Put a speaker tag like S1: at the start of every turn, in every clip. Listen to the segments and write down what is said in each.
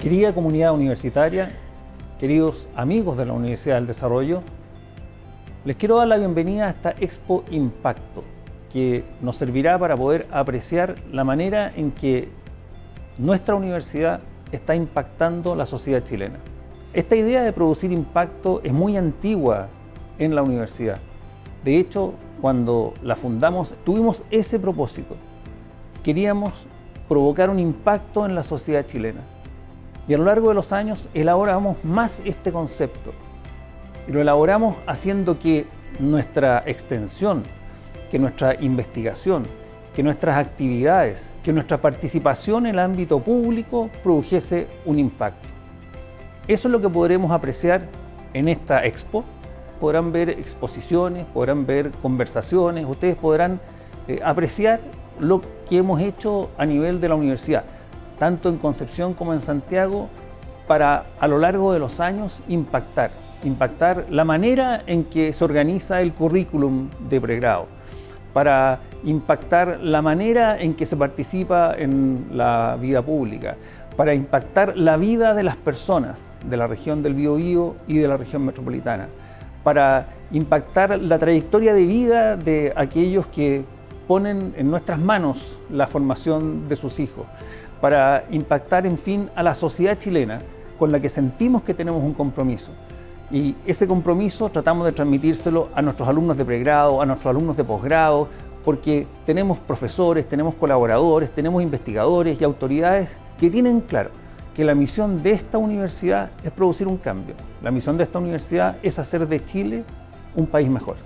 S1: Querida comunidad universitaria, queridos amigos de la Universidad del Desarrollo, les quiero dar la bienvenida a esta Expo Impacto, que nos servirá para poder apreciar la manera en que nuestra universidad está impactando la sociedad chilena. Esta idea de producir impacto es muy antigua en la universidad. De hecho, cuando la fundamos, tuvimos ese propósito. Queríamos provocar un impacto en la sociedad chilena. Y a lo largo de los años elaboramos más este concepto. Y lo elaboramos haciendo que nuestra extensión, que nuestra investigación, que nuestras actividades, que nuestra participación en el ámbito público produjese un impacto. Eso es lo que podremos apreciar en esta expo. Podrán ver exposiciones, podrán ver conversaciones, ustedes podrán apreciar lo que hemos hecho a nivel de la universidad, tanto en Concepción como en Santiago, para a lo largo de los años impactar la manera en que se organiza el currículum de pregrado, para impactar la manera en que se participa en la vida pública, para impactar la vida de las personas de la región del Biobío y de la región metropolitana, para impactar la trayectoria de vida de aquellos que ponen en nuestras manos la formación de sus hijos, para impactar, en fin, a la sociedad chilena con la que sentimos que tenemos un compromiso. Y ese compromiso tratamos de transmitírselo a nuestros alumnos de pregrado, a nuestros alumnos de posgrado, porque tenemos profesores, tenemos colaboradores, tenemos investigadores y autoridades que tienen claro que la misión de esta universidad es producir un cambio. La misión de esta universidad es hacer de Chile un país mejor.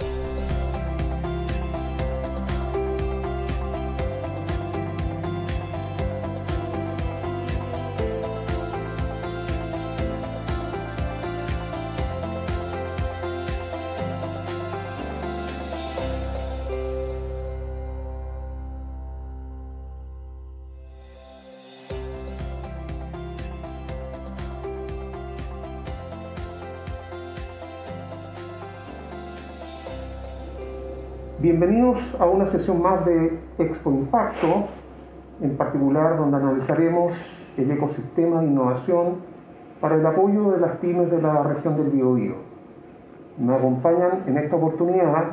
S2: Bienvenidos a una sesión más de Expo Impacto, en particular donde analizaremos el ecosistema de innovación para el apoyo de las pymes de la región del Biobío. Me acompañan en esta oportunidad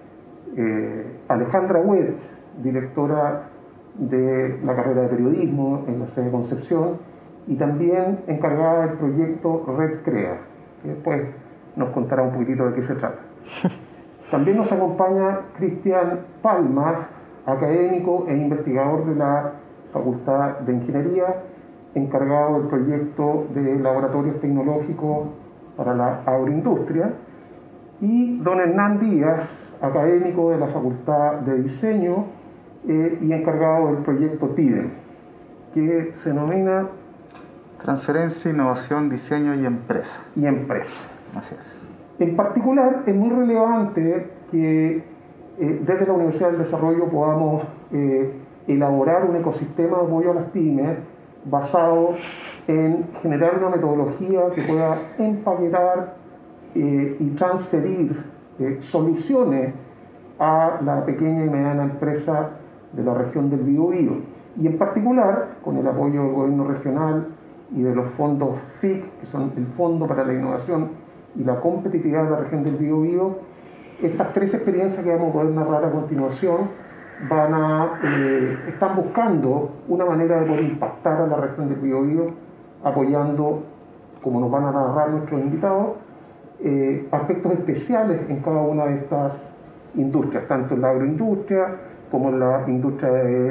S2: Alejandra Wed, directora de la carrera de periodismo en la sede de Concepción y también encargada del proyecto Red Crea, que después nos contará un poquitito de qué se trata. También nos acompaña Cristian Palma, académico e investigador de la Facultad de Ingeniería, encargado del proyecto de laboratorios tecnológicos para la agroindustria, y don Hernán Díaz, académico de la Facultad de Diseño y encargado del proyecto TIDEM, que se denomina
S3: Transferencia, Innovación, Diseño y Empresa.
S2: Así es. En particular, es muy relevante que desde la Universidad del Desarrollo podamos elaborar un ecosistema de apoyo a las pymes basado en generar una metodología que pueda empaquetar y transferir soluciones a la pequeña y mediana empresa de la región del Biobío. Y en particular, con el apoyo del gobierno regional y de los fondos FIC, que son el Fondo para la Innovación y la Competitividad de la región del Biobío, estas tres experiencias que vamos a poder narrar a continuación están buscando una manera de poder impactar a la región del Biobío, apoyando, como nos van a narrar nuestros invitados, aspectos especiales en cada una de estas industrias, tanto en la agroindustria como en la industria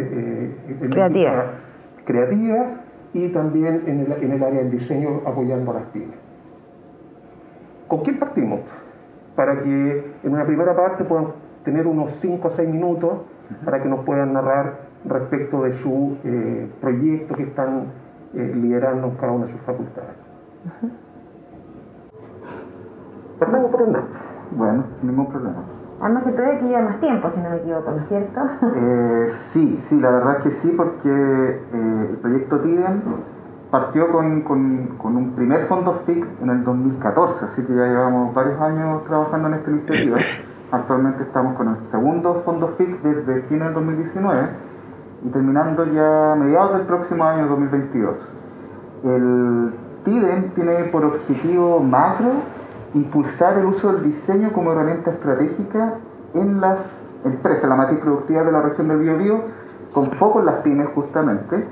S2: creativa y también en el área del diseño, apoyando a las pymes. ¿Con quién partimos? Para que en una primera parte puedan tener unos 5 o 6 minutos para que nos puedan narrar respecto de su proyecto que están liderando en cada una de sus facultades. Partamos por Hernán.
S3: Bueno, ningún problema.
S4: Además que todavía aquí lleva más tiempo, si no me equivoco, ¿no es cierto?
S3: Sí, la verdad es que sí, porque el proyecto TIDEM partió con un primer fondo FIC en el 2014, así que ya llevamos varios años trabajando en esta iniciativa. Actualmente estamos con el segundo fondo FIC desde fines del 2019 y terminando ya a mediados del próximo año 2022. El TIDEM tiene por objetivo macro impulsar el uso del diseño como herramienta estratégica en las empresas, la matriz productiva de la región del Biobío, con foco en las pymes justamente.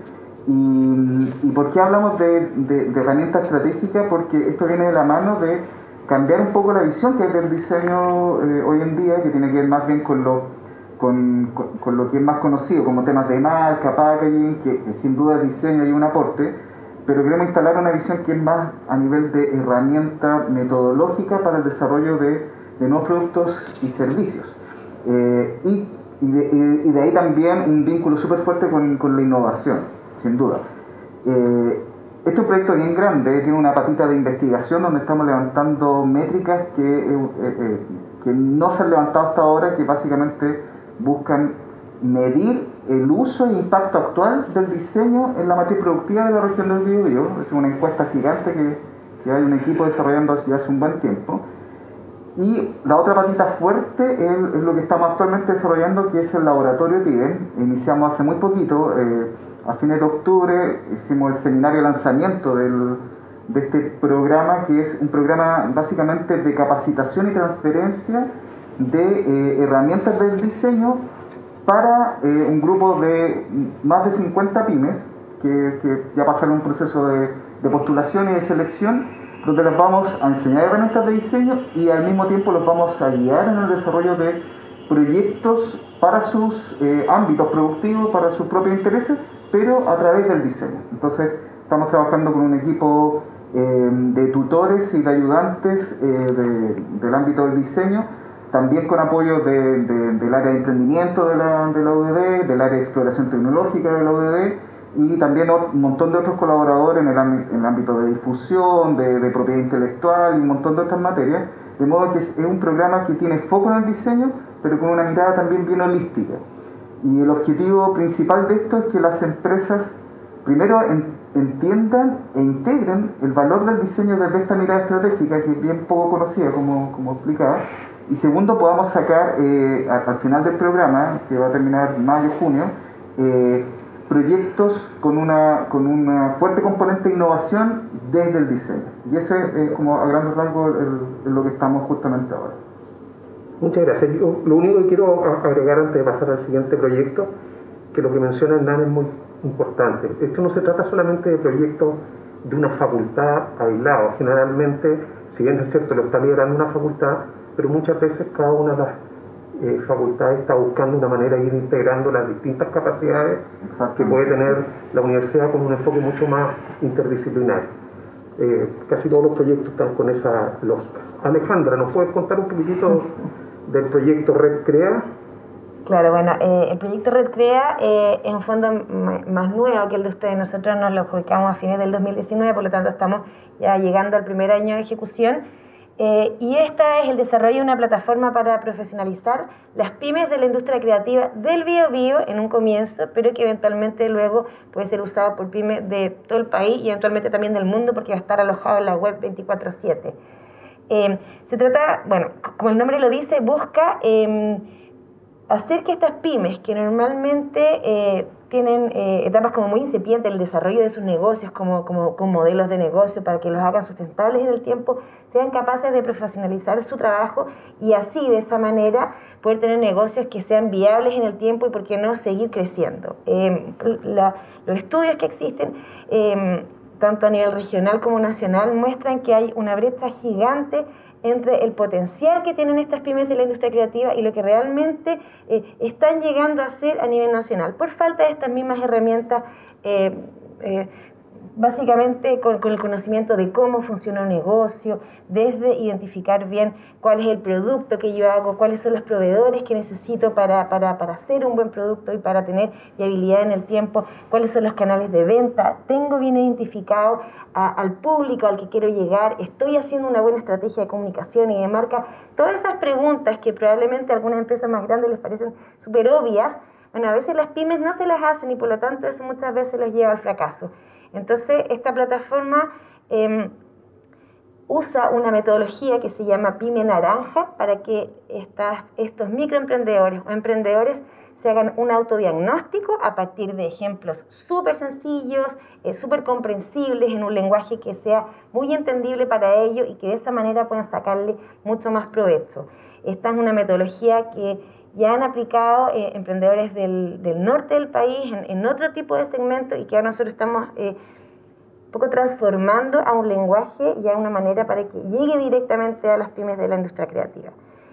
S3: ¿Y por qué hablamos de herramienta estratégica? Porque esto viene de la mano de cambiar un poco la visión que hay del diseño hoy en día, que tiene que ver más bien con lo que es más conocido como temas de marca, packaging, que sin duda el diseño hay un aporte, pero queremos instalar una visión que es más a nivel de herramienta metodológica para el desarrollo de nuevos productos y servicios. Y de ahí también un vínculo súper fuerte con la innovación, sin duda. Este es un proyecto bien grande, tiene una patita de investigación donde estamos levantando métricas que no se han levantado hasta ahora, que básicamente buscan medir el uso e impacto actual del diseño en la matriz productiva de la región del Biobío. Es una encuesta gigante que hay un equipo desarrollando hace un buen tiempo. Y la otra patita fuerte es lo que estamos actualmente desarrollando, que es el laboratorio TIDEM. Iniciamos hace muy poquito, a fines de octubre, hicimos el seminario de lanzamiento de este programa, que es un programa básicamente de capacitación y transferencia de herramientas del diseño para un grupo de más de 50 pymes que ya pasaron un proceso de postulación y de selección, donde les vamos a enseñar herramientas de diseño y al mismo tiempo los vamos a guiar en el desarrollo de proyectos para sus ámbitos productivos, para sus propios intereses, pero a través del diseño. Entonces estamos trabajando con un equipo de tutores y de ayudantes del ámbito del diseño, también con apoyo del área de emprendimiento de la UDD, del área de exploración tecnológica de la UDD, y también un montón de otros colaboradores en el ámbito de difusión, de propiedad intelectual y un montón de otras materias, de modo que es un programa que tiene foco en el diseño, pero con una mirada también bien holística. Y el objetivo principal de esto es que las empresas primero entiendan e integren el valor del diseño desde esta mirada estratégica, que es bien poco conocida, como explicaba, y segundo, podamos sacar al final del programa, que va a terminar mayo-junio, proyectos con una fuerte componente de innovación desde el diseño. Y ese es como a grandes rasgos lo que estamos justamente ahora.
S2: Muchas gracias. Lo único que quiero agregar antes de pasar al siguiente proyecto, que lo que menciona Hernán es muy importante. Esto no se trata solamente de proyectos de una facultad aislada. Generalmente, si bien es cierto, lo está liderando una facultad, pero muchas veces cada una de las facultades está buscando una manera de ir integrando las distintas capacidades que puede tener la universidad con un enfoque mucho más interdisciplinario. Casi todos los proyectos están con esa lógica. Alejandra, ¿nos puedes contar un poquitito del proyecto Red Crea?
S4: Claro, bueno, el proyecto Red Crea es un fondo más nuevo que el de ustedes. Nosotros nos lo adjudicamos a fines del 2019, por lo tanto estamos ya llegando al primer año de ejecución. Y esta es el desarrollo de una plataforma para profesionalizar las pymes de la industria creativa del Biobío en un comienzo, pero que eventualmente luego puede ser usada por pymes de todo el país y eventualmente también del mundo, porque va a estar alojado en la web 24/7. Se trata, bueno, como el nombre lo dice, busca hacer que estas pymes que normalmente tienen etapas como muy incipientes en el desarrollo de sus negocios como modelos de negocio para que los hagan sustentables en el tiempo, sean capaces de profesionalizar su trabajo y así, de esa manera, poder tener negocios que sean viables en el tiempo y, por qué no, seguir creciendo. Los estudios que existen, tanto a nivel regional como nacional, muestran que hay una brecha gigante entre el potencial que tienen estas pymes de la industria creativa y lo que realmente están llegando a hacer a nivel nacional, por falta de estas mismas herramientas, básicamente con el conocimiento de cómo funciona un negocio, desde identificar bien cuál es el producto que yo hago, cuáles son los proveedores que necesito para hacer un buen producto y para tener viabilidad en el tiempo, cuáles son los canales de venta, tengo bien identificado al público al que quiero llegar, estoy haciendo una buena estrategia de comunicación y de marca. Todas esas preguntas que probablemente a algunas empresas más grandes les parecen súper obvias, bueno, a veces las pymes no se las hacen y por lo tanto eso muchas veces los lleva al fracaso. Entonces, esta plataforma usa una metodología que se llama Pyme Naranja para que estos microemprendedores o emprendedores se hagan un autodiagnóstico a partir de ejemplos súper sencillos, súper comprensibles, en un lenguaje que sea muy entendible para ellos y que de esa manera puedan sacarle mucho más provecho. Esta es una metodología que ya han aplicado emprendedores del norte del país en otro tipo de segmento y que ahora nosotros estamos un poco transformando a un lenguaje y a una manera para que llegue directamente a las pymes de la industria creativa.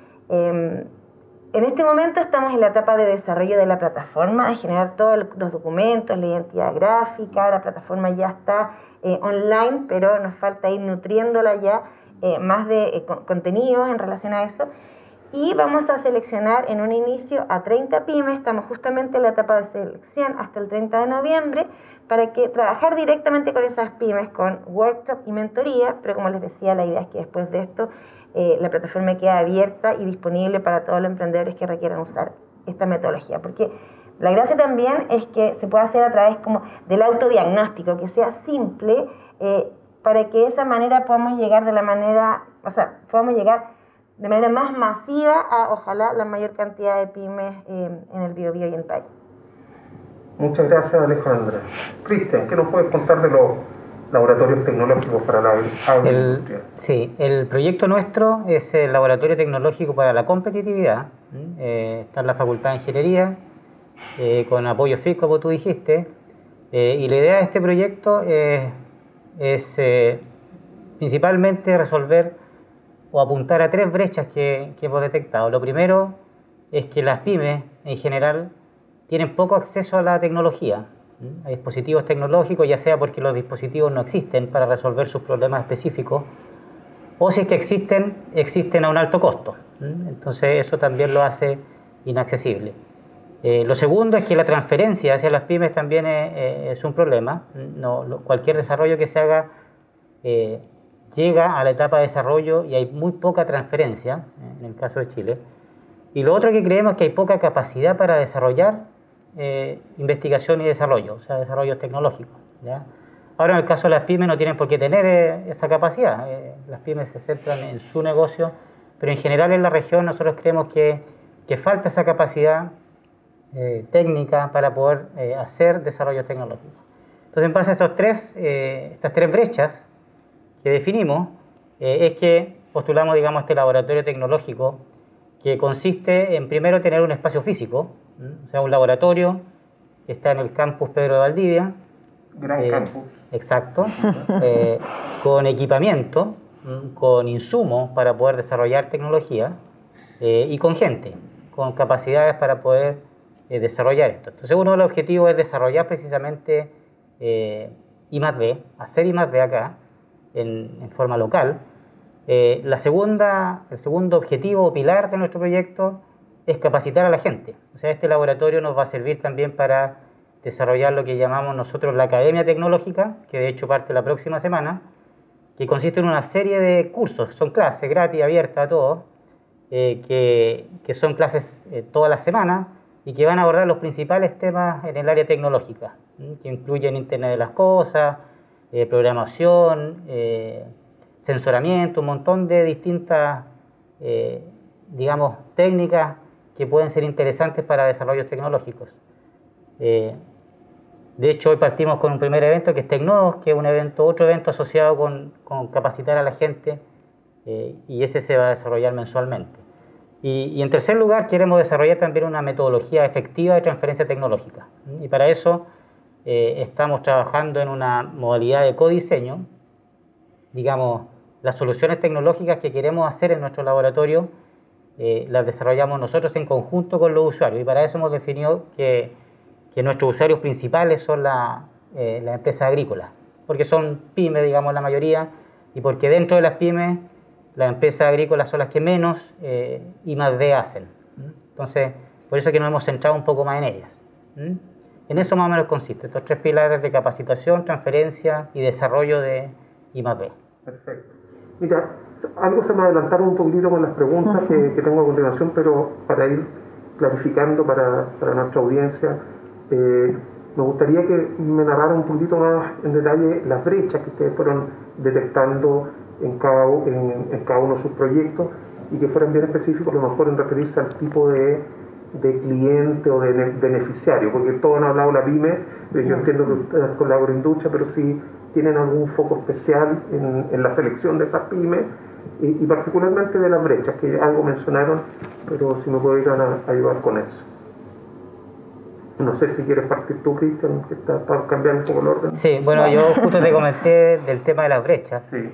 S4: En este momento estamos en la etapa de desarrollo de la plataforma, de generar todos los documentos, la identidad gráfica. La plataforma ya está online, pero nos falta ir nutriéndola ya más de contenidos en relación a eso. Y vamos a seleccionar en un inicio a 30 pymes, estamos justamente en la etapa de selección hasta el 30 de noviembre, para que trabajar directamente con esas pymes, con workshop y mentoría, pero como les decía, la idea es que después de esto la plataforma queda abierta y disponible para todos los emprendedores que requieran usar esta metodología, porque la gracia también es que se puede hacer a través como del autodiagnóstico, que sea simple, para que de esa manera podamos llegar de manera más masiva a, ojalá, la mayor cantidad de pymes en el Biobío y en el país.
S2: Muchas gracias, Alejandra. Cristian, ¿qué nos puedes contar de los laboratorios tecnológicos para la agroindustria?
S5: Sí, el proyecto nuestro es el Laboratorio Tecnológico para la Competitividad. Está en la Facultad de Ingeniería, con apoyo FIC, como tú dijiste. Y la idea de este proyecto es principalmente resolver o apuntar a 3 brechas que hemos detectado. Lo primero es que las pymes, en general, tienen poco acceso a la tecnología, a dispositivos tecnológicos, ya sea porque los dispositivos no existen para resolver sus problemas específicos, o si es que existen a un alto costo. Entonces eso también lo hace inaccesible. Lo segundo es que la transferencia hacia las pymes también es un problema. Cualquier desarrollo que se haga llega a la etapa de desarrollo y hay muy poca transferencia, en el caso de Chile. Y lo otro que creemos es que hay poca capacidad para desarrollar investigación y desarrollo, o sea, desarrollos tecnológicos, ¿ya? Ahora, en el caso de las pymes no tienen por qué tener esa capacidad. Las pymes se centran en su negocio, pero en general en la región nosotros creemos que falta esa capacidad técnica para poder hacer desarrollos tecnológicos. Entonces, en base a estas 3 brechas que definimos, es que postulamos, digamos, este laboratorio tecnológico, que consiste en primero tener un espacio físico, o sea, un laboratorio que está en el campus Pedro de Valdivia.
S2: Gran campus.
S5: Exacto. Con equipamiento, con insumos para poder desarrollar tecnología y con gente, con capacidades para poder desarrollar esto. Entonces, uno de los objetivos es desarrollar precisamente I+D, hacer I+D acá, en forma local. El segundo objetivo o pilar de nuestro proyecto es capacitar a la gente. O sea, este laboratorio nos va a servir también para desarrollar lo que llamamos nosotros la Academia Tecnológica, que de hecho parte la próxima semana, que consiste en una serie de cursos, son clases gratis, abiertas a todos, que son clases todas las semanas y que van a abordar los principales temas en el área tecnológica, que incluyen Internet de las Cosas, programación, sensoramiento, un montón de distintas, digamos, técnicas que pueden ser interesantes para desarrollos tecnológicos. De hecho, hoy partimos con un primer evento que es Tecnodos, que es otro evento asociado con capacitar a la gente, y ese se va a desarrollar mensualmente. Y en tercer lugar, queremos desarrollar también una metodología efectiva de transferencia tecnológica. Y para eso estamos trabajando en una modalidad de codiseño. Digamos, las soluciones tecnológicas que queremos hacer en nuestro laboratorio las desarrollamos nosotros en conjunto con los usuarios, y para eso hemos definido que nuestros usuarios principales son las empresas agrícolas, porque son pymes, digamos, la mayoría, y porque dentro de las pymes las empresas agrícolas son las que menos I+D hacen. Entonces, por eso es que nos hemos centrado un poco más en ellas. En eso más o menos consiste, estos 3 pilares de capacitación, transferencia y desarrollo de I+D.
S2: Perfecto. Mira, algo se me adelantaron un poquitito con las preguntas que tengo a continuación, pero para ir clarificando para nuestra audiencia, me gustaría que me narraran un poquitito más en detalle las brechas que ustedes fueron detectando en cada uno de sus proyectos, y que fueran bien específicos, a lo mejor en referirse al tipo de de cliente o de beneficiario, porque todos han hablado de la pyme, pero yo entiendo que ustedes con la agroindustria, pero sí tienen algún foco especial en la selección de esas pymes y particularmente de las brechas, que algo mencionaron, pero si me podrían ayudar con eso. No sé si quieres partir tú, Cristian, que está para cambiar un poco el orden.
S5: Sí, bueno, yo justo te comenté del tema de las brechas.
S2: Sí.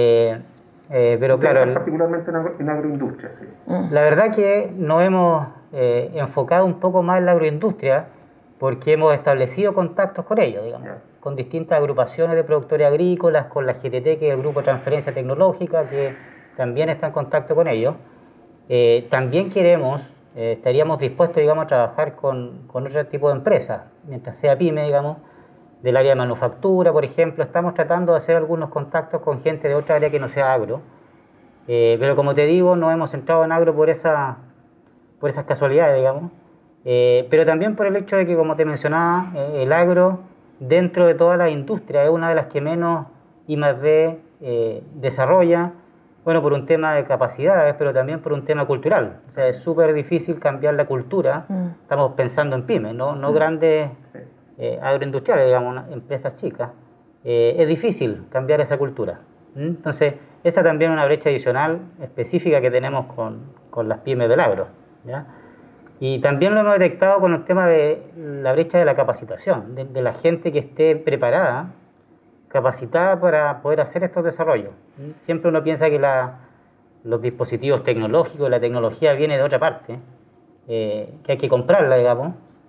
S5: Pero claro,
S2: particularmente en agroindustria, sí.
S5: La verdad que nos hemos enfocado un poco más en la agroindustria porque hemos establecido contactos con ellos, digamos, con distintas agrupaciones de productores agrícolas, con la GTT, que es el Grupo de Transferencia Tecnológica, que también está en contacto con ellos. También estaríamos dispuestos, digamos, a trabajar con otro tipo de empresas, mientras sea pyme, digamos, del área de manufactura, por ejemplo. Estamos tratando de hacer algunos contactos con gente de otra área que no sea agro. Pero como te digo, nos hemos centrado en agro por esas casualidades, digamos. Pero también por el hecho de que, como te mencionaba, el agro, dentro de toda la industria, es una de las que menos I+D desarrolla, bueno, por un tema de capacidades, pero también por un tema cultural. O sea, es súper difícil cambiar la cultura. Estamos pensando en pymes, no grandes agroindustriales, digamos, empresas chicas. Es difícil cambiar esa cultura. Entonces, esa también es una brecha adicional específica que tenemos con las pymes del agro, ¿ya? Y también lo hemos detectado con el tema de la brecha de la capacitación, de la gente que esté preparada, capacitada para poder hacer estos desarrollos. Siempre uno piensa que los dispositivos tecnológicos, la tecnología viene de otra parte, que hay que comprarla, digamos.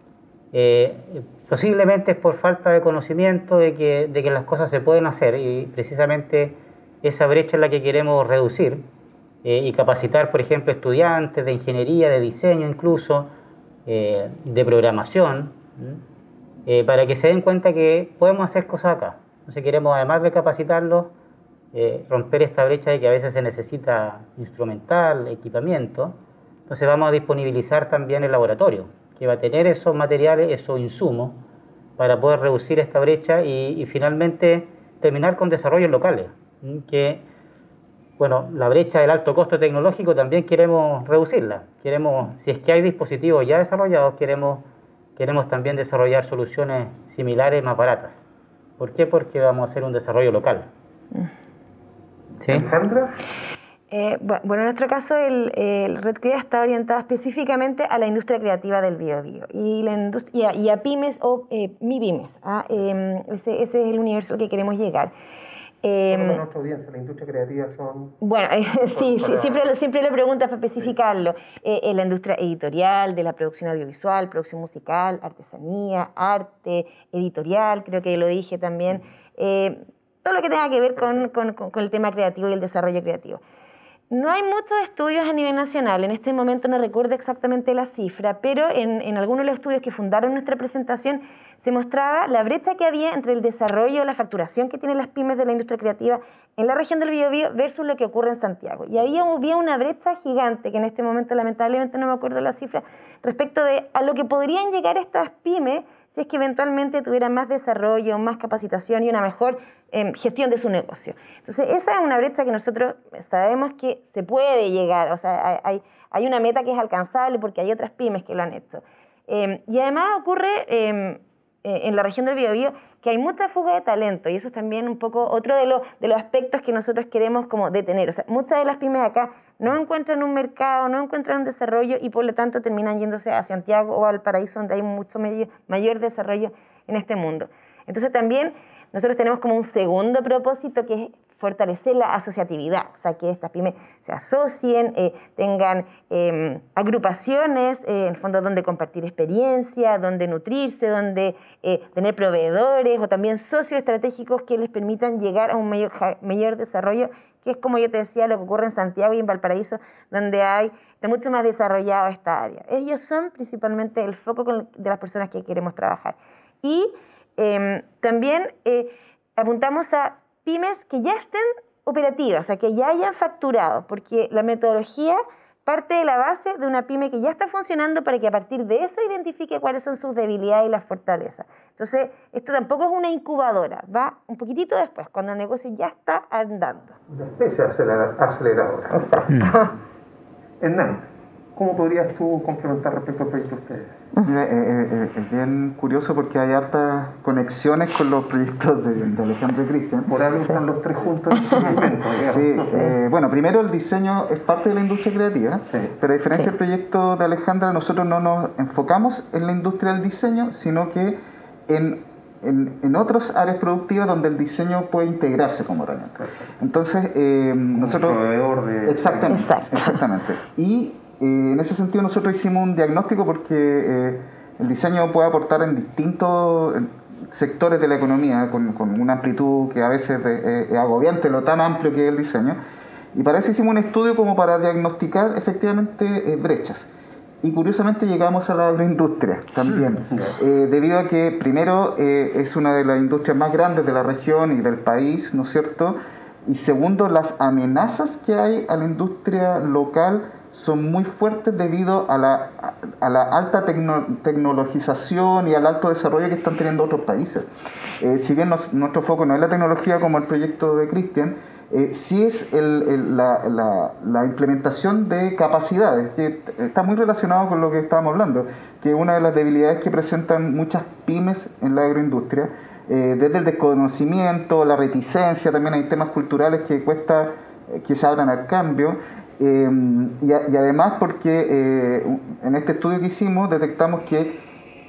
S5: Posiblemente es por falta de conocimiento de que las cosas se pueden hacer, y precisamente esa brecha es la que queremos reducir y capacitar, por ejemplo, estudiantes de ingeniería, de diseño incluso, de programación, para que se den cuenta que podemos hacer cosas acá. Entonces queremos, además de capacitarlos, romper esta brecha de que a veces se necesita instrumental, equipamiento. Entonces vamos a disponibilizar también el laboratorio, que va a tener esos materiales, esos insumos, para poder reducir esta brecha y finalmente terminar con desarrollos locales, que, bueno, la brecha del alto costo tecnológico también queremos reducirla. Si es que hay dispositivos ya desarrollados, queremos también desarrollar soluciones similares más baratas. ¿Por qué? Porque vamos a hacer un desarrollo local.
S2: ¿Sí? ¿Alejandra?
S4: Bueno, en nuestro caso el Red Crea está orientado específicamente a la industria creativa del biobío y a pymes o MIPYMES. Ese es el universo que queremos llegar.
S2: Para nuestra audiencia, la industria creativa son...
S4: Bueno, sí, siempre le preguntas para especificarlo. La industria editorial, de la producción audiovisual, producción musical, artesanía, arte, editorial, creo que lo dije también. Todo lo que tenga que ver con el tema creativo y el desarrollo creativo. No hay muchos estudios a nivel nacional, en este momento no recuerdo exactamente la cifra, pero en algunos de los estudios que fundaron nuestra presentación se mostraba la brecha que había entre el desarrollo, la facturación que tienen las pymes de la industria creativa en la región del Biobío versus lo que ocurre en Santiago. Y había una brecha gigante, que en este momento lamentablemente no me acuerdo la cifra, respecto a lo que podrían llegar estas pymes si es que eventualmente tuvieran más desarrollo, más capacitación y una mejor gestión de su negocio. Entonces, esa es una brecha que nosotros sabemos que se puede llegar, o sea, hay una meta que es alcanzable porque hay otras pymes que lo han hecho. Y además ocurre en la región del Biobío que hay mucha fuga de talento, y eso es también un poco otro de los aspectos que nosotros queremos como detener. O sea, muchas de las pymes acá no encuentran un mercado, no encuentran un desarrollo y por lo tanto terminan yéndose a Santiago o a Valparaíso, donde hay mucho mayor desarrollo en este mundo. Entonces también nosotros tenemos como un segundo propósito, que es fortalecer la asociatividad, o sea, que estas pymes se asocien, tengan agrupaciones, en el fondo, donde compartir experiencia, donde nutrirse, donde tener proveedores o también socios estratégicos que les permitan llegar a un mayor desarrollo, que es, como yo te decía, lo que ocurre en Santiago y en Valparaíso, donde está mucho más desarrollado esta área. Ellos son principalmente el foco de las personas que queremos trabajar. Y también apuntamos a pymes que ya estén operativas, o sea, que ya hayan facturado, porque la metodología parte de la base de una pyme que ya está funcionando para que a partir de eso identifique cuáles son sus debilidades y las fortalezas. Entonces, esto tampoco es una incubadora, va un poquitito después, cuando el negocio ya está andando.
S2: Una especie de aceleradora.
S4: Exacto.
S2: Hernán. ¿Cómo podrías tú complementar respecto al proyecto de ustedes?
S3: Mira, es bien curioso porque hay hartas conexiones con los proyectos de Alejandro y Cristian.
S2: Por algo están los tres juntos en este momento.
S3: Sí, bueno, primero el diseño es parte de la industria creativa,
S2: Sí.
S3: pero a diferencia del proyecto de Alejandra, nosotros no nos enfocamos en la industria del diseño, sino que en otras áreas productivas donde el diseño puede integrarse como herramienta. Entonces, nosotros...
S2: proveedor de...
S3: Exactamente. Y en ese sentido nosotros hicimos un diagnóstico porque el diseño puede aportar en distintos sectores de la economía con una amplitud que a veces es agobiante, lo tan amplio que es el diseño. Y para eso hicimos un estudio como para diagnosticar efectivamente brechas. Y curiosamente llegamos a la agroindustria también, debido a que primero es una de las industrias más grandes de la región y del país, ¿no es cierto? Y segundo, las amenazas que hay a la industria local son muy fuertes debido a la alta tecnologización y al alto desarrollo que están teniendo otros países. Si bien nuestro foco no es la tecnología como el proyecto de Cristian, sí es la implementación de capacidades, que está muy relacionado con lo que estábamos hablando, que una de las debilidades que presentan muchas pymes en la agroindustria, desde el desconocimiento, la reticencia, también hay temas culturales que cuesta que se abran al cambio, y además porque en este estudio que hicimos detectamos que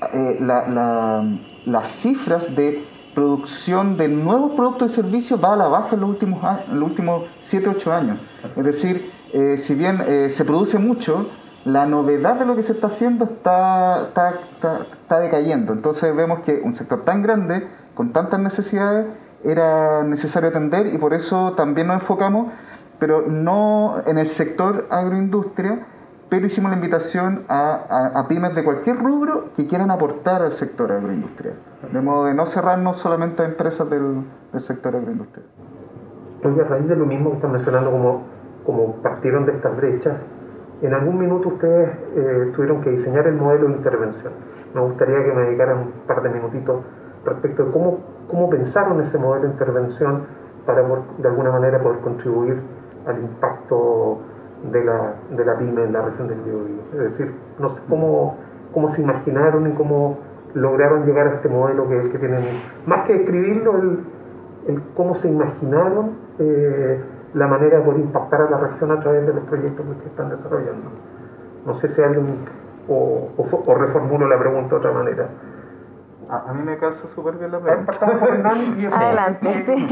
S3: las cifras de producción de nuevos productos y servicios va a la baja en los últimos 7-8 años. Es decir, si bien se produce mucho, la novedad de lo que se está haciendo está decayendo. Entonces vemos que un sector tan grande, con tantas necesidades, era necesario atender y por eso también nos enfocamos, pero no en el sector agroindustria, pero hicimos la invitación a pymes de cualquier rubro que quieran aportar al sector agroindustrial, de modo de no cerrarnos solamente a empresas del sector agroindustrial.
S2: Oye, a raíz de lo mismo que están mencionando, como partieron de estas brechas, en algún minuto ustedes tuvieron que diseñar el modelo de intervención. Me gustaría que me dedicaran un par de minutitos respecto de cómo pensaron ese modelo de intervención para de alguna manera poder contribuir al impacto de la pyme en la región del Biobío. Es decir, no sé cómo se imaginaron y cómo lograron llegar a este modelo que tienen. Más que escribirlo, el cómo se imaginaron la manera de poder impactar a la región a través de los proyectos que están desarrollando. No sé si alguien, o reformulo la pregunta de otra manera.
S3: A mí me calza súper bien la pregunta.
S4: Adelante, sí.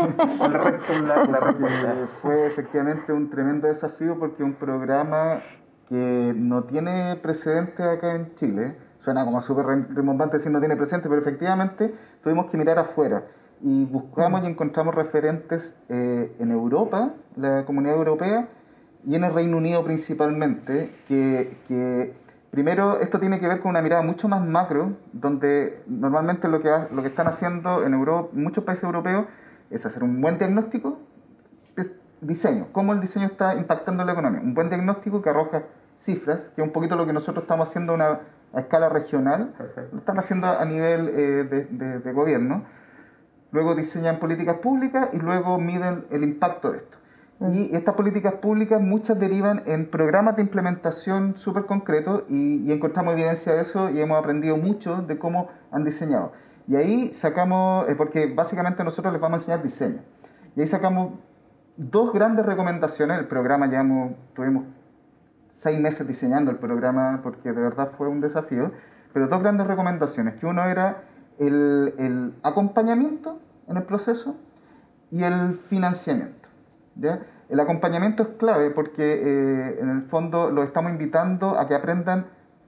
S3: Fue efectivamente un tremendo desafío porque un programa que no tiene precedentes acá en Chile, suena como súper rimbombante decir no tiene precedentes, pero efectivamente tuvimos que mirar afuera y buscamos y encontramos referentes en Europa, la Comunidad Europea, y en el Reino Unido principalmente, que primero, esto tiene que ver con una mirada mucho más macro, donde normalmente lo que están haciendo en Europa, muchos países europeos, es hacer un buen diagnóstico, es diseño, cómo el diseño está impactando la economía. Un buen diagnóstico que arroja cifras, que es un poquito lo que nosotros estamos haciendo a escala regional, lo están haciendo a nivel de gobierno. Luego diseñan políticas públicas y luego miden el impacto de esto. Y estas políticas públicas muchas derivan en programas de implementación súper concretos y encontramos evidencia de eso y hemos aprendido mucho de cómo han diseñado. Y ahí sacamos, porque básicamente nosotros les vamos a enseñar diseño. Y ahí sacamos dos grandes recomendaciones. El programa tuvimos 6 meses diseñando el programa porque de verdad fue un desafío, pero dos grandes recomendaciones, que uno era el acompañamiento en el proceso y el financiamiento. ¿Ya? El acompañamiento es clave porque en el fondo los estamos invitando a que aprendan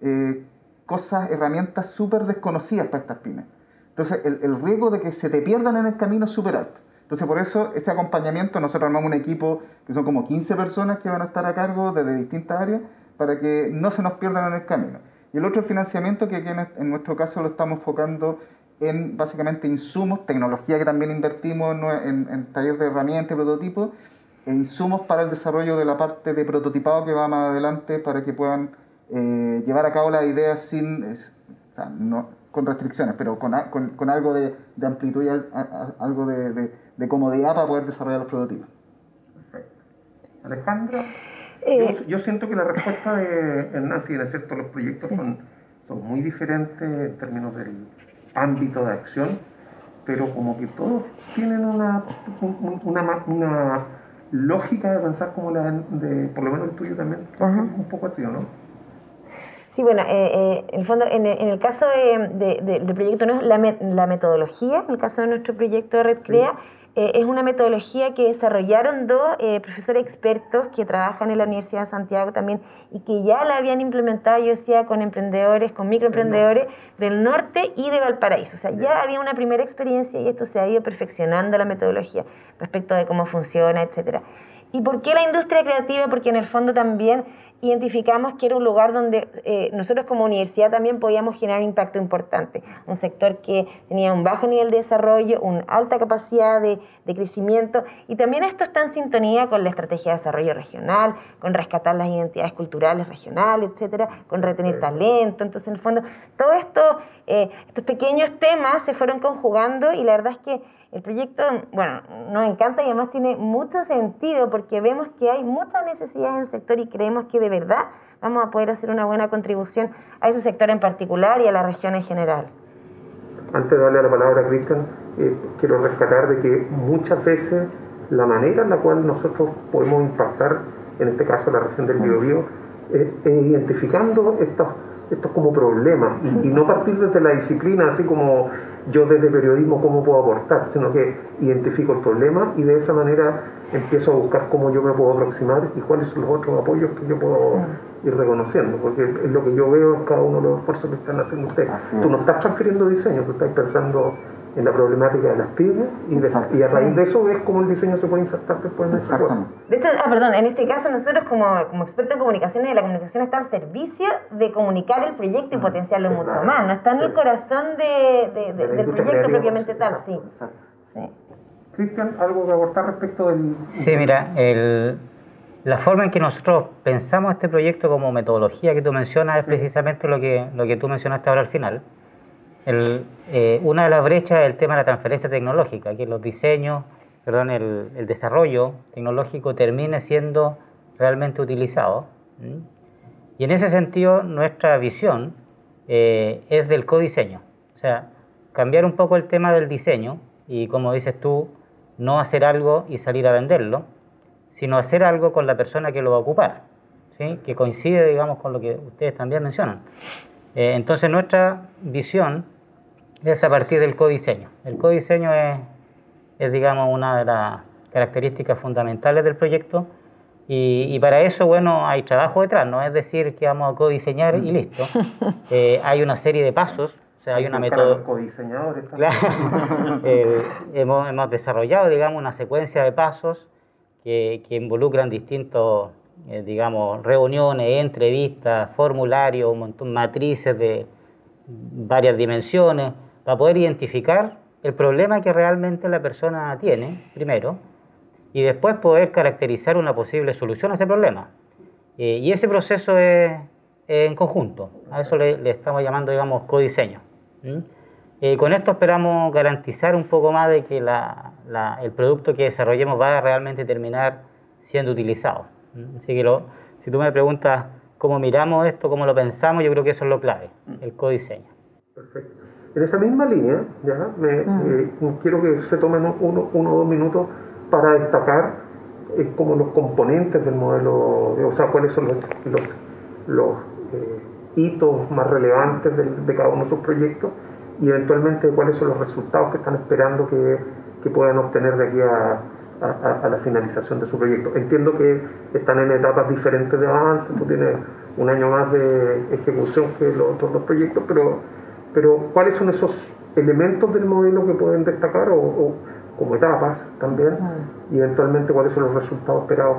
S3: herramientas súper desconocidas para estas pymes. Entonces el riesgo de que se te pierdan en el camino es súper alto. Entonces por eso este acompañamiento, nosotros armamos un equipo que son como 15 personas que van a estar a cargo desde distintas áreas para que no se nos pierdan en el camino. Y el otro financiamiento que aquí en nuestro caso lo estamos enfocando en básicamente insumos, tecnología que también invertimos en taller de herramientas y prototipos, e insumos para el desarrollo de la parte de prototipado que va más adelante para que puedan llevar a cabo las ideas con restricciones, pero con algo de amplitud y algo de comodidad para poder desarrollar los prototipos.
S2: Perfecto. Alejandra. Yo siento que la respuesta de Nancy, es cierto, los proyectos son muy diferentes en términos del ámbito de acción, pero como que todos tienen una lógica de pensar como por lo menos el tuyo también, un poco así, ¿o no?
S4: Sí, bueno, en el fondo, en el caso del proyecto, no es la metodología, en el caso de nuestro proyecto Red Crea, es una metodología que desarrollaron dos profesores expertos que trabajan en la Universidad de Santiago también y que ya la habían implementado, yo decía, con emprendedores, con microemprendedores del norte y de Valparaíso. O sea, ya había una primera experiencia y esto se ha ido perfeccionando la metodología respecto de cómo funciona, etcétera. ¿Y por qué la industria creativa? Porque en el fondo también identificamos que era un lugar donde nosotros como universidad también podíamos generar un impacto importante. Un sector que tenía un bajo nivel de desarrollo, una alta capacidad de crecimiento, y también esto está en sintonía con la estrategia de desarrollo regional, con rescatar las identidades culturales regionales, etcétera, con retener talento. Entonces, en el fondo, todos estos pequeños temas se fueron conjugando y la verdad es que el proyecto, bueno, nos encanta y además tiene mucho sentido porque vemos que hay muchas necesidades en el sector y creemos que de verdad vamos a poder hacer una buena contribución a ese sector en particular y a la región en general.
S2: Antes de darle la palabra a Cristian, quiero rescatar de que muchas veces la manera en la cual nosotros podemos impactar, en este caso la región del Biobío, es identificando estos como problemas y no partir desde la disciplina, así como yo desde periodismo cómo puedo aportar, sino que identifico el problema y de esa manera empiezo a buscar cómo yo me puedo aproximar y cuáles son los otros apoyos que yo puedo ir reconociendo, porque es lo que yo veo en cada uno de los esfuerzos que están haciendo ustedes. Tú no estás transfiriendo diseño, tú estás pensando en la problemática de las pymes y a raíz de eso ves cómo el diseño se puede insertar después en ese cuerpo.
S4: De hecho, en este caso nosotros como expertos en comunicaciones de la comunicación está al servicio de comunicar el proyecto y potenciarlo mucho más, no está en el corazón del proyecto propiamente tal, sí.
S2: Cristian, ¿algo que aportar respecto del...?
S5: Sí, mira, la forma en que nosotros pensamos este proyecto como metodología que tú mencionas es precisamente lo que tú mencionaste ahora al final. Una de las brechas es el tema de la transferencia tecnológica, que los diseños, el desarrollo tecnológico termine siendo realmente utilizado. Y en ese sentido, nuestra visión es del codiseño. O sea, cambiar un poco el tema del diseño y, como dices tú, no hacer algo y salir a venderlo, sino hacer algo con la persona que lo va a ocupar, ¿sí? Que coincide, digamos, con lo que ustedes también mencionan. Entonces nuestra visión es a partir del codiseño. El codiseño es, digamos, una de las características fundamentales del proyecto y para eso, bueno, hay trabajo detrás, no es decir que vamos a codiseñar y listo. Hay una serie de pasos, o sea, hay una metodología. Claro. Hemos desarrollado, digamos, una secuencia de pasos que involucran distintos, digamos, reuniones, entrevistas, formularios, un montón, matrices de varias dimensiones, para poder identificar el problema que realmente la persona tiene, primero, y después poder caracterizar una posible solución a ese problema. Y ese proceso es en conjunto, a eso le estamos llamando, digamos, codiseño. Con esto esperamos garantizar un poco más de que el producto que desarrollemos va a realmente terminar siendo utilizado. Así que si tú me preguntas cómo miramos esto, cómo lo pensamos, yo creo que eso es lo clave, el codiseño.
S2: Perfecto. En esa misma línea, quiero que se tomen uno o 2 minutos para destacar como los componentes del modelo, o sea, cuáles son los hitos más relevantes de cada uno de sus proyectos y eventualmente cuáles son los resultados que están esperando que puedan obtener de aquí a la finalización de su proyecto. Entiendo que están en etapas diferentes de avance, tú tienes un año más de ejecución que los otros 2 proyectos, pero ¿cuáles son esos elementos del modelo que pueden destacar o como etapas también? Y eventualmente cuáles son los resultados esperados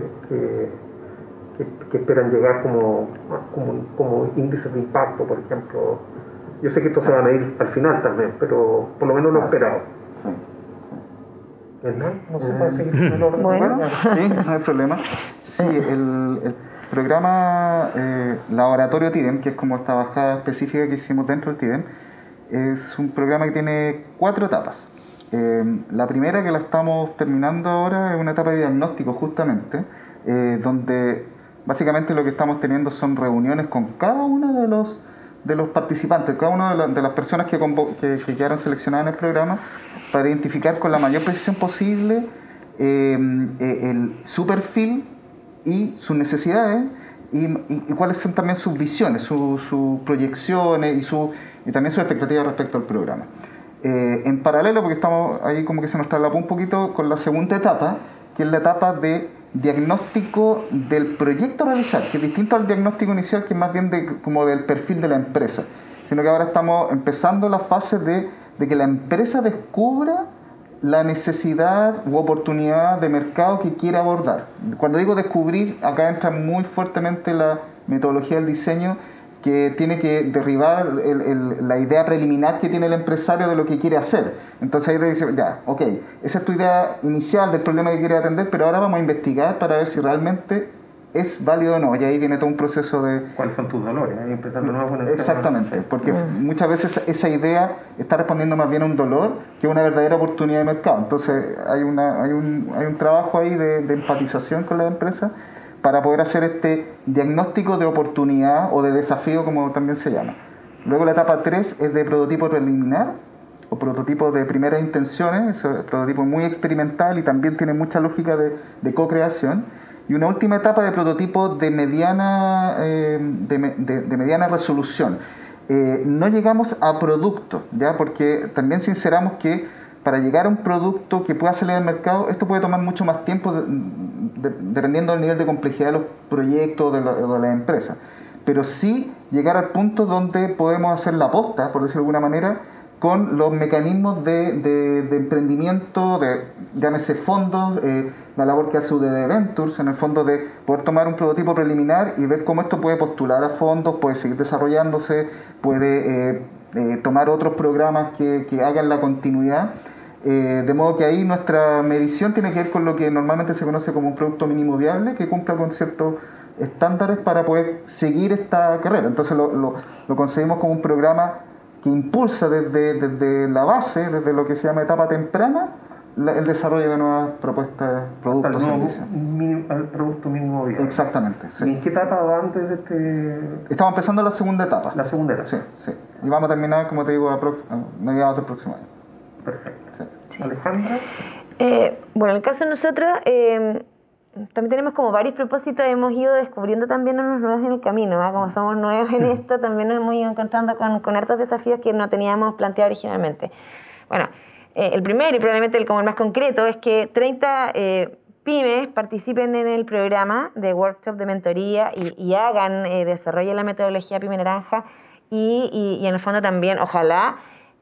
S2: que esperan llegar como índices de impacto, por ejemplo. Yo sé que esto se va a medir al final también, pero por lo menos lo esperado. ¿Verdad? No se puede seguir con el orden.
S3: Bueno, sí, no hay problema. Sí, el programa Laboratorio TIDEM, que es como esta bajada específica que hicimos dentro del TIDEM, es un programa que tiene 4 etapas. La primera, que la estamos terminando ahora, es una etapa de diagnóstico justamente, donde básicamente lo que estamos teniendo son reuniones con cada uno de los participantes, cada una de las personas que quedaron seleccionadas en el programa, para identificar con la mayor precisión posible su perfil y sus necesidades y cuáles son también sus visiones, sus proyecciones y también sus expectativas respecto al programa. En paralelo, porque estamos ahí como que se nos trasladó un poquito con la segunda etapa, que es la etapa de diagnóstico del proyecto a realizar, que es distinto al diagnóstico inicial, que es más bien como del perfil de la empresa, sino que ahora estamos empezando la fase de que la empresa descubra la necesidad u oportunidad de mercado que quiere abordar. Cuando digo descubrir, acá entra muy fuertemente la metodología del diseño, que tiene que derribar la idea preliminar que tiene el empresario de lo que quiere hacer. Entonces ahí te dice, ya, ok, esa es tu idea inicial del problema que quieres atender, pero ahora vamos a investigar para ver si realmente es válido o no. Y ahí viene todo un proceso de...
S2: ¿Cuáles son tus dolores? Ahí empezar de nuevo con el
S3: Exactamente,
S2: tema.
S3: porque muchas veces esa idea está respondiendo más bien a un dolor que a una verdadera oportunidad de mercado. Entonces hay un trabajo ahí de empatización con las empresas para poder hacer este diagnóstico de oportunidad o de desafío, como también se llama. Luego la etapa 3 es de prototipo preliminar o prototipo de primeras intenciones, eso es prototipo muy experimental y también tiene mucha lógica de co-creación. Y una última etapa de prototipo de mediana resolución. No llegamos a producto, ¿ya? Porque también sinceramos que para llegar a un producto que pueda salir al mercado, esto puede tomar mucho más tiempo dependiendo del nivel de complejidad de los proyectos de las empresas. Pero sí llegar al punto donde podemos hacer la posta, por decirlo de alguna manera, con los mecanismos de emprendimiento, llámese fondos, la labor que hace UDD Ventures, en el fondo de poder tomar un prototipo preliminar y ver cómo esto puede postular a fondos, puede seguir desarrollándose, puede tomar otros programas que hagan la continuidad. De modo que ahí nuestra medición tiene que ver con lo que normalmente se conoce como un producto mínimo viable, que cumpla con ciertos estándares para poder seguir esta carrera. Entonces lo concebimos como un programa que impulsa desde la base, desde lo que se llama etapa temprana, el desarrollo de nuevas propuestas, productos, servicios.
S2: Al producto mínimo viable.
S3: Exactamente, sí.
S2: ¿Y en qué etapa va antes de este...?
S3: Estamos empezando la segunda etapa.
S2: La segunda etapa.
S3: Sí, sí. Y vamos a terminar, como te digo, a mediados del próximo año.
S2: Perfecto.
S3: Sí.
S2: Alejandra.
S4: Bueno, en el caso de nosotros, también tenemos como varios propósitos, hemos ido descubriendo también unos nuevos en el camino, ¿eh? Como somos nuevos en esto, también nos hemos ido encontrando con hartos desafíos que no teníamos planteado originalmente. Bueno, el primero y probablemente el más concreto es que 30 pymes participen en el programa de workshop de mentoría y hagan, desarrollen la metodología Pyme Naranja y en el fondo también, ojalá,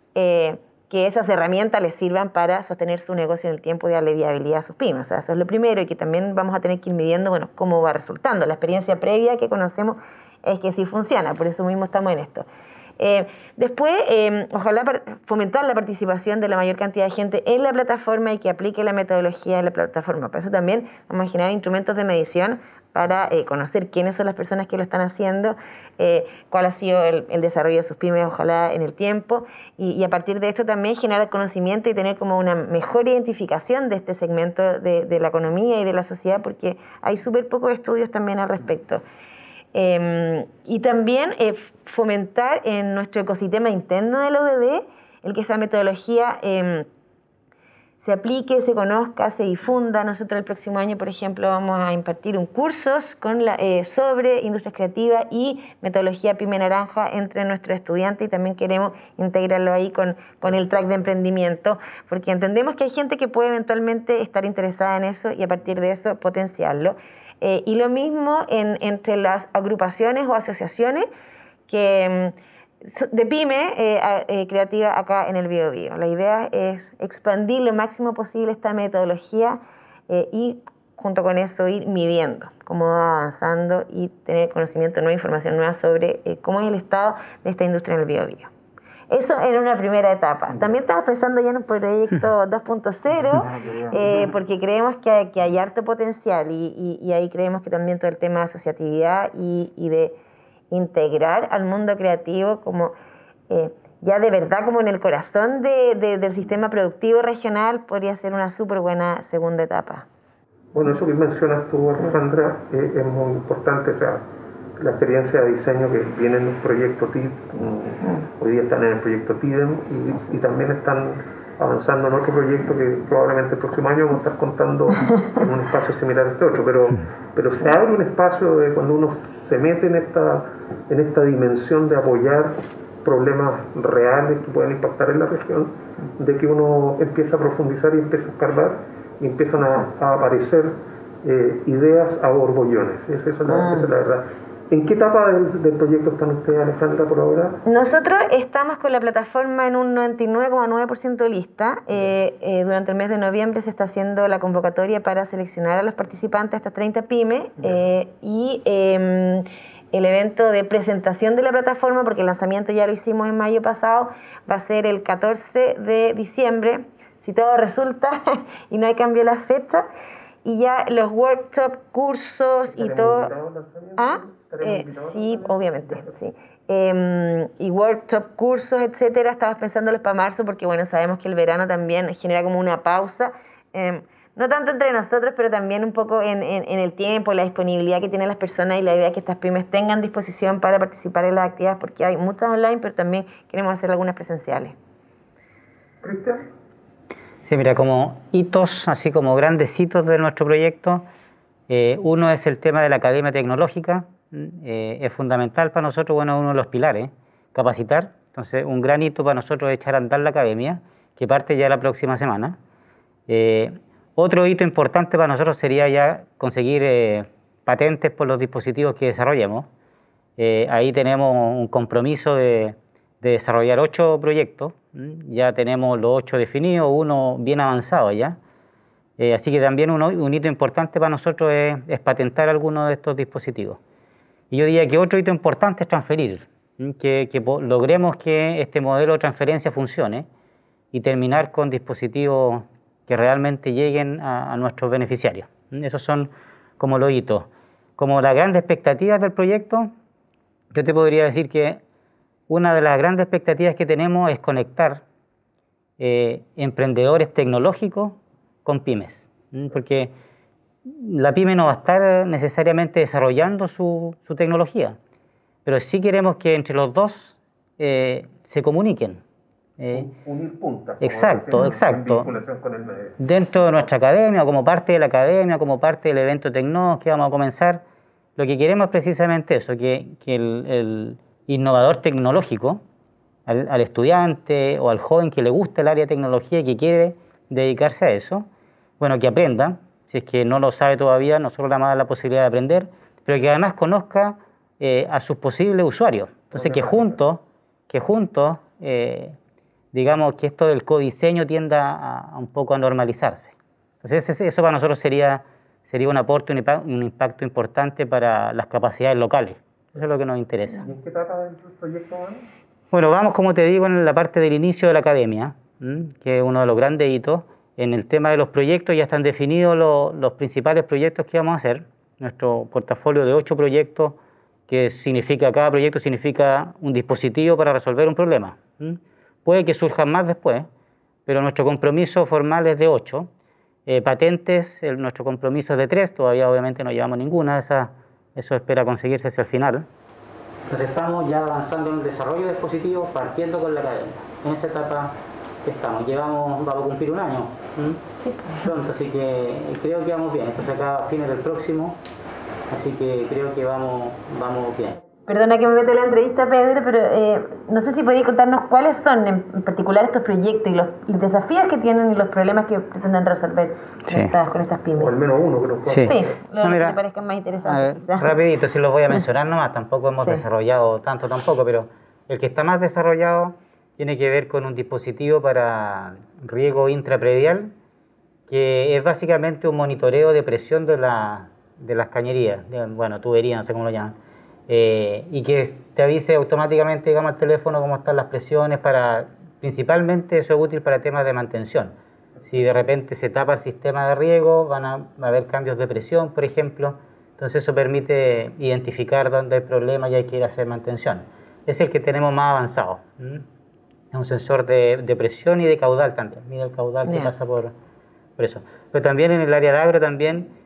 S4: que esas herramientas les sirvan para sostener su negocio en el tiempo y darle viabilidad a sus pymes. O sea, eso es lo primero y que también vamos a tener que ir midiendo, bueno, cómo va resultando. La experiencia previa que conocemos es que sí funciona, por eso mismo estamos en esto. Después, ojalá fomentar la participación de la mayor cantidad de gente en la plataforma y que aplique la metodología de la plataforma. Para eso también vamos a generar instrumentos de medición para conocer quiénes son las personas que lo están haciendo, cuál ha sido el desarrollo de sus pymes, ojalá en el tiempo, y a partir de esto también generar conocimiento y tener como una mejor identificación de este segmento de la economía y de la sociedad, porque hay súper pocos estudios también al respecto. Y también fomentar en nuestro ecosistema interno del ODD el que esta metodología se aplique, se conozca, se difunda. Nosotros el próximo año, por ejemplo, vamos a impartir un curso sobre industrias creativas y metodología Pyme Naranja entre nuestros estudiantes y también queremos integrarlo ahí con el track de emprendimiento porque entendemos que hay gente que puede eventualmente estar interesada en eso y a partir de eso potenciarlo. Y lo mismo entre las agrupaciones o asociaciones de pyme creativa acá en el Biobío. La idea es expandir lo máximo posible esta metodología y junto con eso ir midiendo cómo va avanzando y tener conocimiento, nueva información nueva sobre cómo es el estado de esta industria en el Biobío. Eso en una primera etapa. También estamos pensando ya en un proyecto 2.0 porque creemos que hay harto potencial y ahí creemos que también todo el tema de asociatividad y de integrar al mundo creativo como ya de verdad como en el corazón del sistema productivo regional podría ser una súper buena segunda etapa.
S2: Bueno, eso que mencionas tú, Alejandra, es muy importante. O sea, la experiencia de diseño que viene en un proyecto TID, hoy día están en el proyecto TIDEM y también están avanzando en otro proyecto que probablemente el próximo año vamos a estar contando en un espacio similar a este otro, pero se abre un espacio de cuando uno se mete en esta dimensión de apoyar problemas reales que pueden impactar en la región, de que uno empieza a profundizar y empieza a escarbar y empiezan a aparecer ideas a borbollones. Esa es la verdad. ¿En qué etapa del proyecto están ustedes, Alejandra, por ahora?
S4: Nosotros estamos con la plataforma en un 99,9% lista. Durante el mes de noviembre se está haciendo la convocatoria para seleccionar a los participantes, estas 30 pymes, el evento de presentación de la plataforma, porque el lanzamiento ya lo hicimos en mayo pasado, va a ser el 14 de diciembre, si todo resulta y no hay cambio en la fecha. Y ya los workshops, cursos y todo... sí, obviamente, sí. Y workshops, cursos, etcétera, estamos pensándolos para marzo porque, bueno, sabemos que el verano también genera como una pausa, no tanto entre nosotros, pero también un poco en el tiempo, la disponibilidad que tienen las personas y la idea de que estas pymes tengan disposición para participar en las actividades, porque hay muchas online, pero también queremos hacer algunas presenciales.
S2: ¿Cristian?
S5: Sí, mira, como hitos, así como grandes hitos de nuestro proyecto, uno es el tema de la academia tecnológica. Es fundamental para nosotros, bueno, uno de los pilares, capacitar. Entonces, un gran hito para nosotros es echar a andar la academia, que parte ya la próxima semana. Otro hito importante para nosotros sería ya conseguir patentes por los dispositivos que desarrollemos. Ahí tenemos un compromiso de desarrollar 8 proyectos. Ya tenemos los 8 definidos, uno bien avanzado ya. Así que también un hito importante para nosotros es patentar algunos de estos dispositivos. Y yo diría que otro hito importante es transferir, que logremos que este modelo de transferencia funcione y terminar con dispositivos que realmente lleguen a nuestros beneficiarios. Esos son como los hitos. Como las grandes expectativas del proyecto, yo te podría decir que una de las grandes expectativas que tenemos es conectar emprendedores tecnológicos con pymes, porque la pyme no va a estar necesariamente desarrollando su tecnología, pero sí queremos que entre los dos se comuniquen.
S2: Unir puntas.
S5: Exacto.
S2: En vinculación con el medio.
S5: Dentro de nuestra academia, como parte de la academia, como parte del evento Tecnos que vamos a comenzar, lo que queremos es precisamente eso, que el innovador tecnológico, al estudiante o al joven que le gusta el área de tecnología y que quiere dedicarse a eso, bueno, que aprenda, si es que no lo sabe todavía, nosotros le vamos a dar la posibilidad de aprender, pero que además conozca a sus posibles usuarios. Entonces, que juntos, digamos que esto del codiseño tienda a un poco a normalizarse. Entonces, eso para nosotros sería un aporte, un impacto importante para las capacidades locales. Eso es lo que nos interesa.
S2: ¿Y en qué etapa del proyecto van?
S5: Bueno, vamos, como te digo, en la parte del inicio de la academia, que es uno de los grandes hitos. En el tema de los proyectos ya están definidos los principales proyectos que vamos a hacer. Nuestro portafolio de 8 proyectos, que significa, cada proyecto significa un dispositivo para resolver un problema. Puede que surjan más después, pero nuestro compromiso formal es de 8. Patentes, nuestro compromiso es de 3, todavía obviamente no llevamos ninguna, eso espera conseguirse hacia el final. Entonces estamos ya avanzando en el desarrollo de dispositivos, partiendo con la academia. En esa etapa estamos, vamos a cumplir un año pronto, así que creo que vamos bien. Esto se acaba a fines del próximo, así que creo que vamos bien.
S4: Perdona que me meta en la entrevista, Pedro, pero no sé si podéis contarnos cuáles son en particular estos proyectos y los desafíos que tienen y los problemas que pretenden resolver con estas pymes.
S2: O al menos uno, creo.
S5: Sí,
S4: lo que te parezcan más interesantes, quizás.
S5: Rapidito, si los voy a mencionar nomás, tampoco hemos desarrollado tanto tampoco, pero el que está más desarrollado tiene que ver con un dispositivo para riego intrapredial, que es básicamente un monitoreo de presión de las cañerías, tuberías, no sé cómo lo llaman. Y que te avise automáticamente, digamos, al teléfono cómo están las presiones, principalmente eso es útil para temas de mantención. Si de repente se tapa el sistema de riego, van a haber cambios de presión, por ejemplo, entonces eso permite identificar dónde hay problema y hay que ir a hacer mantención. Es el que tenemos más avanzado. Es un sensor de presión y de caudal también, mide el caudal que pasa por eso. Pero también en el área de agro también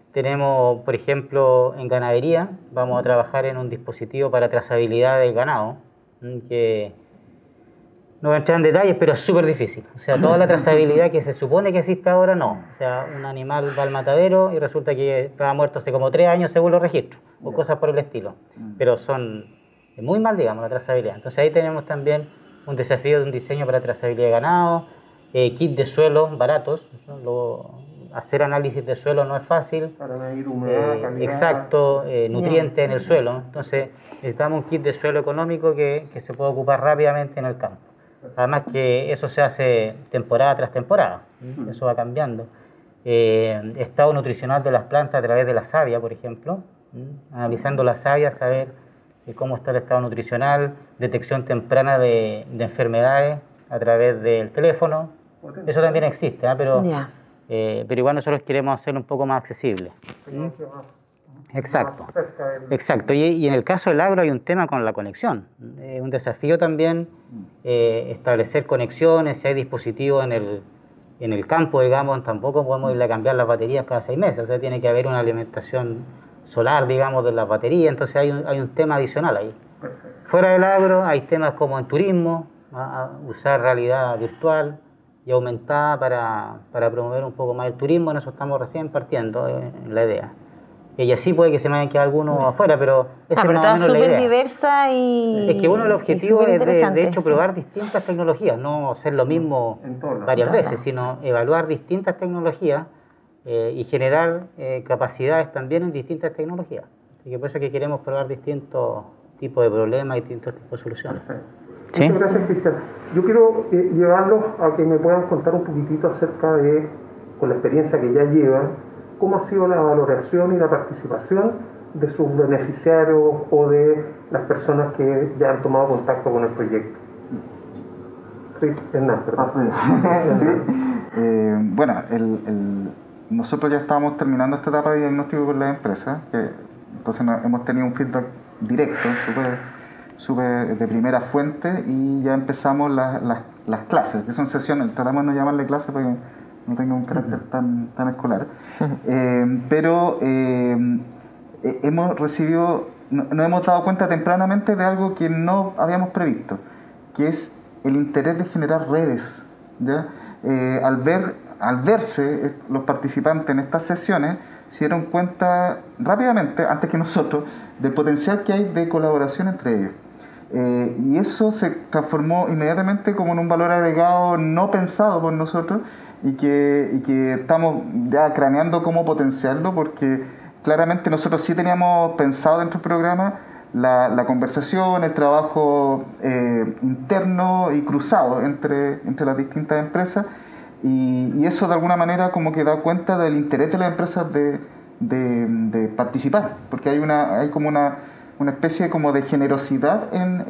S5: Tenemos, por ejemplo, en ganadería, vamos a trabajar en un dispositivo para trazabilidad del ganado, que no voy a entrar en detalles, pero es súper difícil. O sea, toda la trazabilidad que se supone que existe ahora, no. O sea, un animal va al matadero y resulta que estaba muerto hace como 3 años según los registros, o cosas por el estilo. Pero es muy mal, digamos, la trazabilidad. Entonces ahí tenemos también un desafío de un diseño para trazabilidad de ganado, kit de suelo baratos. Hacer análisis de suelo no es fácil.
S2: Para medir humedad, calidad.
S5: Exacto, nutrientes en el suelo. Entonces necesitamos un kit de suelo económico que se pueda ocupar rápidamente en el campo. Además que eso se hace temporada tras temporada, eso va cambiando. Estado nutricional de las plantas a través de la savia, por ejemplo, analizando la savia, saber cómo está el estado nutricional, detección temprana de enfermedades a través del teléfono. Eso también existe, pero igual nosotros queremos hacerlo un poco más accesible. Exacto, exacto. Y en el caso del agro hay un tema con la conexión. Es un desafío también establecer conexiones. Si hay dispositivos en el campo, digamos, tampoco podemos ir a cambiar las baterías cada 6 meses. O sea, tiene que haber una alimentación solar, digamos, de las baterías. Entonces hay un tema adicional ahí. Fuera del agro hay temas como en turismo, usar realidad virtual y aumentada para promover un poco más el turismo. En eso estamos recién partiendo en la idea. Y así puede que se me hayan quedado algunos afuera, pero esa es más o menos la idea.
S4: Súper diversa y
S5: es que uno, el objetivo es de hecho probar distintas tecnologías, no hacer lo mismo varias veces, sino evaluar distintas tecnologías y generar capacidades también en distintas tecnologías. Así que por eso es que queremos probar distintos tipos de problemas y distintos tipos de soluciones.
S2: ¿Sí? Muchas gracias, Cristian. Yo quiero llevarlos a que me puedan contar un poquitito acerca de, con la experiencia que ya llevan, cómo ha sido la valoración y la participación de sus beneficiarios o de las personas que ya han tomado contacto con el proyecto. Sí, Hernán, perdón.
S3: Bueno, nosotros ya estábamos terminando esta etapa de diagnóstico con las empresas, entonces hemos tenido un feedback directo, súper de primera fuente, y ya empezamos las clases, que son sesiones, tratamos de no llamarle clases porque no tenga un carácter tan escolar, pero hemos recibido, nos hemos dado cuenta tempranamente de algo que no habíamos previsto, que es el interés de generar redes, ¿ya? Al verse los participantes en estas sesiones, se dieron cuenta rápidamente, antes que nosotros, del potencial que hay de colaboración entre ellos. Y eso se transformó inmediatamente como en un valor agregado no pensado por nosotros, y que estamos ya craneando cómo potenciarlo, porque claramente nosotros sí teníamos pensado dentro del programa la conversación, el trabajo interno y cruzado entre las distintas empresas, y eso de alguna manera como que da cuenta del interés de las empresas de participar, porque hay como una especie como de generosidad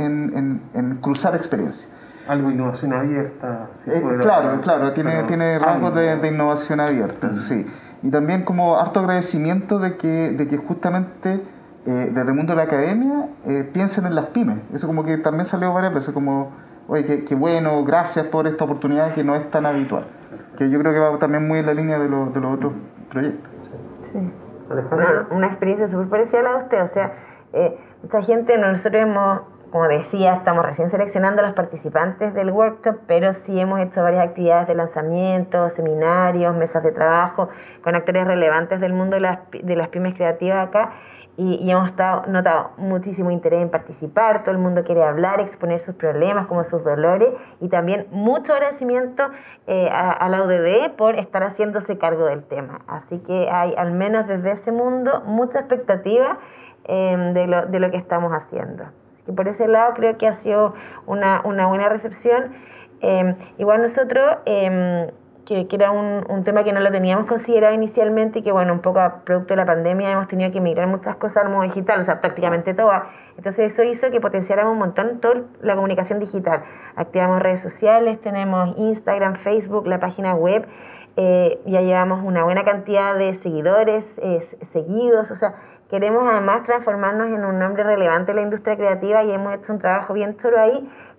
S3: en cruzar experiencias.
S2: Algo de innovación abierta.
S3: Claro, tiene rasgos de innovación abierta, sí. Y también como harto agradecimiento de que justamente desde el mundo de la academia piensen en las pymes. Eso como que también salió varias veces, como, oye, qué bueno, gracias por esta oportunidad que no es tan habitual. Que yo creo que va también muy en la línea de los otros proyectos.
S4: Sí. Una experiencia súper parecida a la de usted, o sea, mucha gente, nosotros hemos, como decía, estamos recién seleccionando a los participantes del workshop, pero sí hemos hecho varias actividades de lanzamiento, seminarios, mesas de trabajo con actores relevantes del mundo de las pymes creativas acá, y hemos notado muchísimo interés en participar. Todo el mundo quiere hablar, exponer sus problemas, como sus dolores, y también mucho agradecimiento a la UDD por estar haciéndose cargo del tema. Así que hay, al menos desde ese mundo, mucha expectativa de lo que estamos haciendo. Así que por ese lado creo que ha sido una buena recepción. Igual nosotros, que era un tema que no lo teníamos considerado inicialmente, y que bueno, un poco a producto de la pandemia hemos tenido que migrar muchas cosas al modo digital, o sea, prácticamente todas. Entonces eso hizo que potenciáramos un montón toda la comunicación digital. Activamos redes sociales, tenemos Instagram, Facebook, la página web, ya llevamos una buena cantidad de seguidores seguidos, o sea, queremos además transformarnos en un nombre relevante en la industria creativa, y hemos hecho un trabajo bien choro ahí,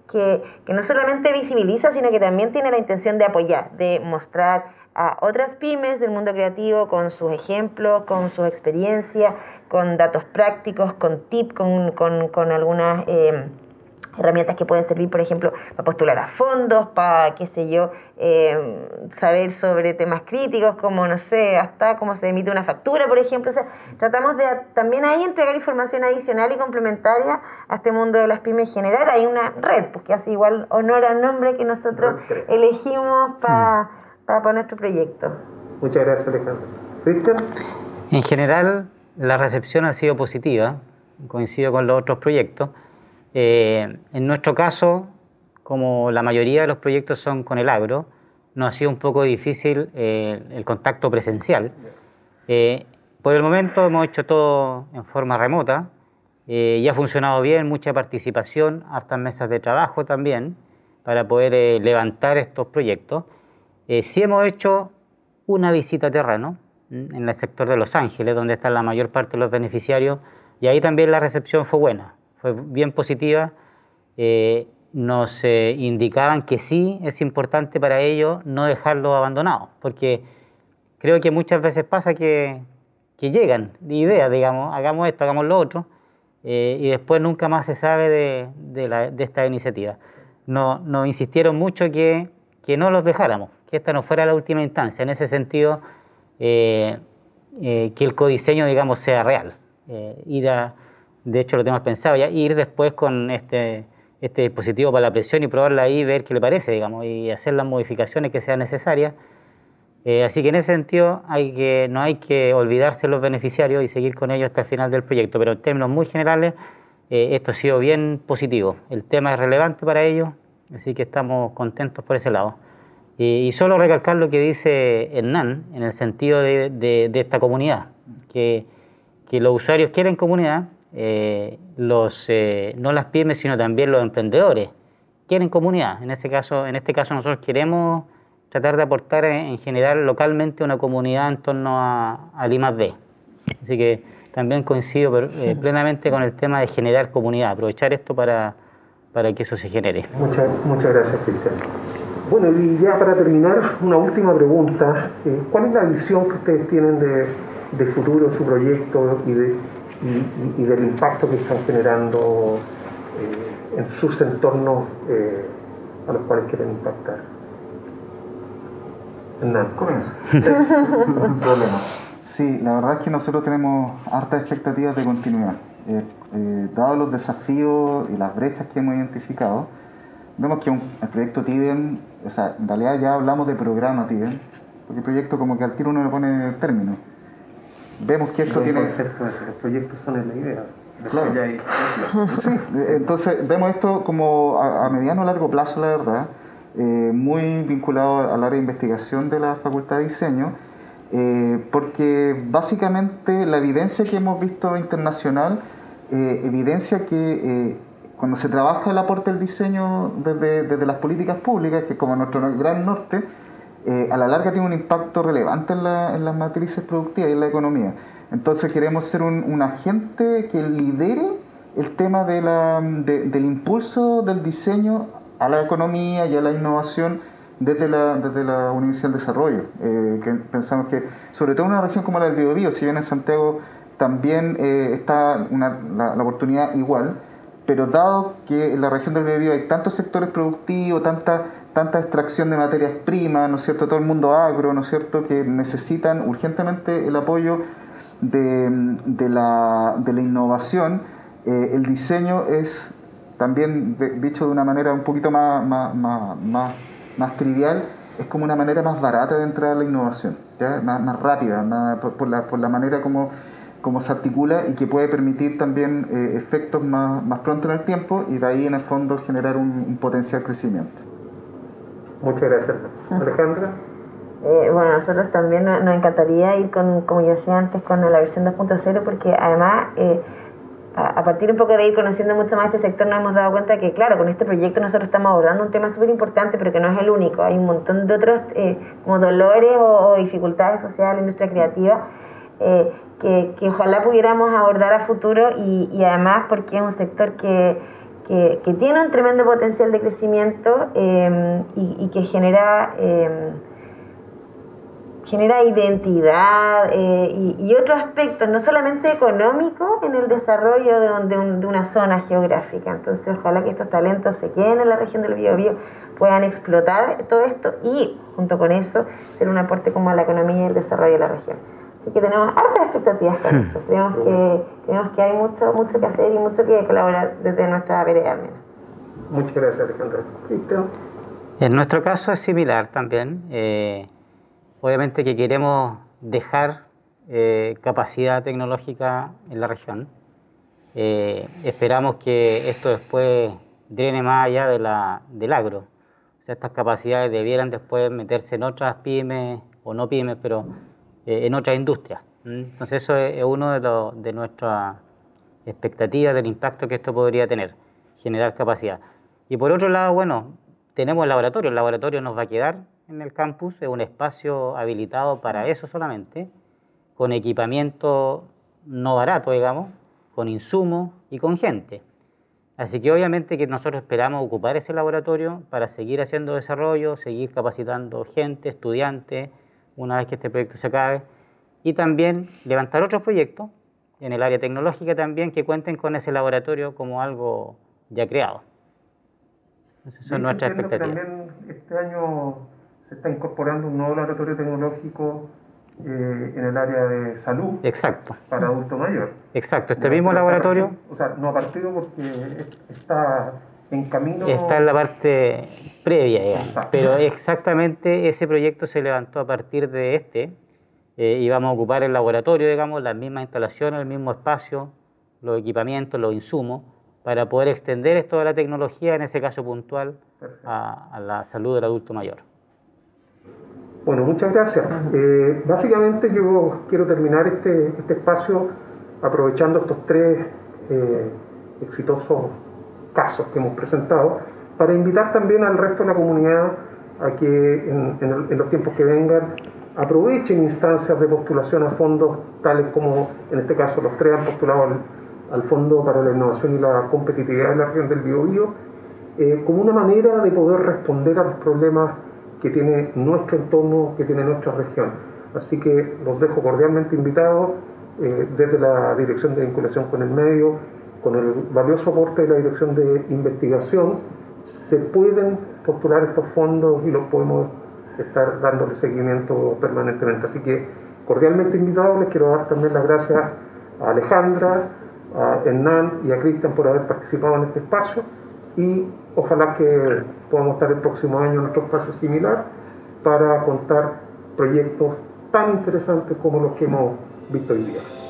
S4: que no solamente visibiliza, sino que también tiene la intención de apoyar, de mostrar a otras pymes del mundo creativo con sus ejemplos, con sus experiencias, con datos prácticos, con tips, con algunas herramientas que pueden servir, por ejemplo, para postular a fondos, para, qué sé yo, saber sobre temas críticos, como, no sé, hasta cómo se emite una factura, por ejemplo. O sea, tratamos de también ahí entregar información adicional y complementaria a este mundo de las pymes en general. Hay una red, pues, que hace igual honor al nombre que nosotros elegimos para nuestro proyecto.
S2: Muchas gracias, Alejandra. ¿Cristian?
S5: En general, la recepción ha sido positiva, coincido con los otros proyectos. En nuestro caso, como la mayoría de los proyectos son con el agro, nos ha sido un poco difícil el contacto presencial. Por el momento hemos hecho todo en forma remota y ha funcionado bien, mucha participación, hartas mesas de trabajo también para poder levantar estos proyectos. Sí hemos hecho una visita a terreno en el sector de Los Ángeles, donde están la mayor parte de los beneficiarios, y ahí también la recepción fue buena. Fue bien positiva, nos indicaban que sí es importante para ellos no dejarlo abandonado, porque creo que muchas veces pasa que llegan ideas, digamos, hagamos esto, hagamos lo otro, y después nunca más se sabe de esta iniciativa. Nos insistieron mucho que no los dejáramos, que esta no fuera la última instancia, en ese sentido, que el codiseño, digamos, sea real, de hecho lo tenemos pensado ya, ir después con este dispositivo para la presión y probarla ahí, ver qué le parece, digamos, y hacer las modificaciones que sean necesarias. Así que en ese sentido no hay que olvidarse de los beneficiarios y seguir con ellos hasta el final del proyecto, pero en términos muy generales esto ha sido bien positivo. El tema es relevante para ellos, así que estamos contentos por ese lado. Y solo recalcar lo que dice Hernán en el sentido de esta comunidad, que los usuarios quieren comunidad. No las pymes, sino también los emprendedores quieren comunidad. En este caso nosotros queremos tratar de aportar en general localmente una comunidad en torno al I+D. Así que también coincido plenamente con el tema de generar comunidad, aprovechar esto para que eso se genere.
S2: Muchas gracias, Cristian. Bueno, y ya para terminar, una última pregunta. ¿Cuál es la visión que ustedes tienen de futuro de su proyecto y del impacto que están generando en sus entornos a los cuales quieren impactar? Hernán,
S3: comienza. Problema. Sí, la verdad es que nosotros tenemos hartas expectativas de continuidad. Dados los desafíos y las brechas que hemos identificado, vemos que el proyecto TIDEM, o sea, en realidad ya hablamos de programa TIDEM, porque el proyecto como que al tiro uno le pone término. Vemos que esto tiene...
S2: Los proyectos son en la idea.
S3: Claro. Sí, entonces vemos esto como a mediano o largo plazo, la verdad, muy vinculado al área de investigación de la Facultad de Diseño, porque básicamente la evidencia que hemos visto internacional evidencia que cuando se trabaja el aporte del diseño desde las políticas públicas, que es como nuestro gran norte, a la larga tiene un impacto relevante en las matrices productivas y en la economía. Entonces queremos ser un agente que lidere el tema del impulso del diseño a la economía y a la innovación desde la Universidad del Desarrollo. Que pensamos que, sobre todo en una región como la del Biobío, si bien en Santiago también está la oportunidad igual, pero dado que en la región del Biobío hay tantos sectores productivos, tanta extracción de materias primas, ¿no es cierto?, todo el mundo agro, ¿no es cierto?, que necesitan urgentemente el apoyo de la innovación. El diseño es también, dicho de una manera un poquito más trivial, es como una manera más barata de entrar a la innovación, ¿ya? Más rápida, por la manera como se articula y que puede permitir también efectos más pronto en el tiempo y de ahí en el fondo generar un potencial crecimiento.
S2: Muchas gracias. Alejandra.
S4: Bueno, nosotros también nos encantaría ir como yo decía antes, con la versión 2.0, porque además a partir un poco de ir conociendo mucho más este sector nos hemos dado cuenta que, claro, con este proyecto nosotros estamos abordando un tema súper importante, pero que no es el único. Hay un montón de otros como dolores o dificultades sociales en la industria creativa que ojalá pudiéramos abordar a futuro y además porque es un sector que que tiene un tremendo potencial de crecimiento y que genera identidad y otros aspectos, no solamente económicos, en el desarrollo de una zona geográfica. Entonces, ojalá que estos talentos se queden en la región del Biobío, puedan explotar todo esto y, junto con eso, ser un aporte como a la economía y el desarrollo de la región. Así que tenemos hartas expectativas con eso. Creemos que hay mucho que hacer y mucho que colaborar desde nuestra vereda al menos.
S2: Muchas gracias, Alejandra. Cristian.
S5: En nuestro caso es similar también. Obviamente que queremos dejar capacidad tecnológica en la región. Esperamos que esto después drene más allá del agro. O sea, estas capacidades debieran después meterse en otras pymes, o no pymes, pero en otras industrias. Entonces eso es uno de nuestras expectativas del impacto que esto podría tener, generar capacidad. Y por otro lado, bueno, tenemos el laboratorio nos va a quedar en el campus, es un espacio habilitado para eso solamente, con equipamiento no barato, digamos, con insumos y con gente. Así que obviamente que nosotros esperamos ocupar ese laboratorio para seguir haciendo desarrollo, seguir capacitando gente, estudiantes, una vez que este proyecto se acabe, y también levantar otros proyectos en el área tecnológica también que cuenten con ese laboratorio como algo ya creado. Esas son nuestras expectativas.
S2: También este año se está incorporando un nuevo laboratorio tecnológico en el área de salud.
S5: Exacto.
S2: Para adulto mayor.
S5: Exacto, este mismo laboratorio.
S2: O sea, no ha partido porque está en camino.
S5: Está en la parte previa, digamos. Pero exactamente ese proyecto se levantó a partir de este. Y vamos a ocupar el laboratorio, digamos, las mismas instalaciones, el mismo espacio, los equipamientos, los insumos, para poder extender esto de la tecnología, en ese caso puntual, a la salud del adulto mayor.
S2: Bueno, muchas gracias. Básicamente yo quiero terminar este espacio aprovechando estos tres exitosos casos que hemos presentado para invitar también al resto de la comunidad a que en los tiempos que vengan aprovechen instancias de postulación a fondos tales como en este caso los tres han postulado al Fondo para la Innovación y la Competitividad de la región del Biobío como una manera de poder responder a los problemas que tiene nuestro entorno, que tiene nuestra región. Así que los dejo cordialmente invitados desde la Dirección de Vinculación con el Medio, con el valioso aporte de la Dirección de Investigación, se pueden postular estos fondos y los podemos estar dándole seguimiento permanentemente. Así que cordialmente invitados, les quiero dar también las gracias a Alejandra, a Hernán y a Cristian por haber participado en este espacio y ojalá que podamos estar el próximo año en otro espacio similar para contar proyectos tan interesantes como los que hemos visto hoy día.